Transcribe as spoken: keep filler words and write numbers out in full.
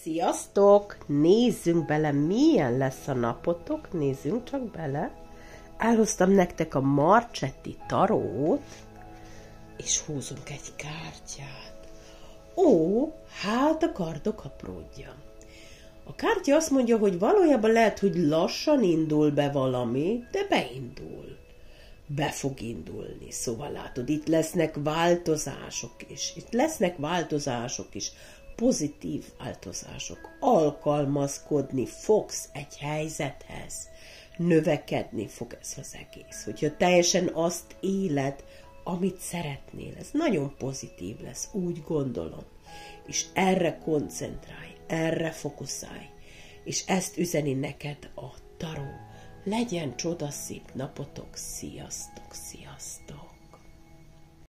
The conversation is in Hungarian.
Sziasztok! Nézzünk bele, milyen lesz a napotok. Nézzünk csak bele. Elhoztam nektek a Marchetti tarót, és húzunk egy kártyát. Ó, hát a kardok apródja. A kártya azt mondja, hogy valójában lehet, hogy lassan indul be valami, de beindul. Be fog indulni. Szóval látod, itt lesznek változások is. Itt lesznek változások is. Pozitív változások. Alkalmazkodni fogsz egy helyzethez. Növekedni fog ez az egész. Hogyha teljesen azt éled, amit szeretnél. Ez nagyon pozitív lesz, úgy gondolom. És erre koncentrálj, erre fókuszálj. És ezt üzeni neked a taró. Legyen csodaszép napotok, sziasztok, sziasztok!